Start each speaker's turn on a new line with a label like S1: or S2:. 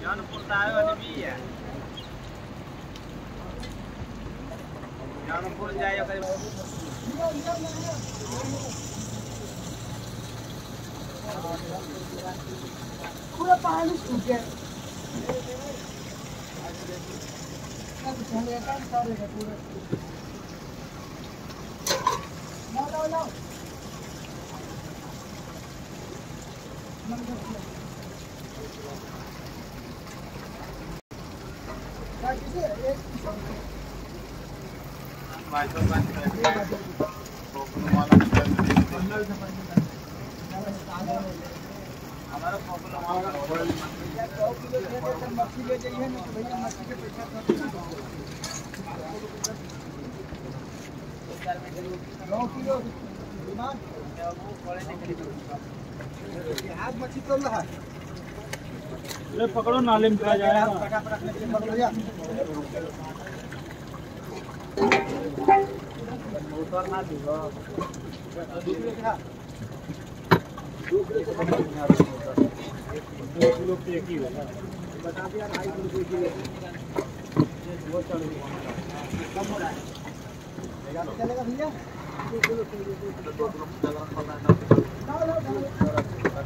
S1: जानपुर आए वाले भी है जानपुर जाए
S2: पूरा पानी सूख गया लो
S1: हमारा
S2: मछली ले जाइए ना भैया मछली के पैसा हाथ मछली तो रहा है
S1: पकड़ो नाले में चला जाएगा मोटर ना दीजिए 2 किलो के एक ही है बता दिया 2.5 किलो की वो चल कम हो रहा है चलेगा भैया 2 किलो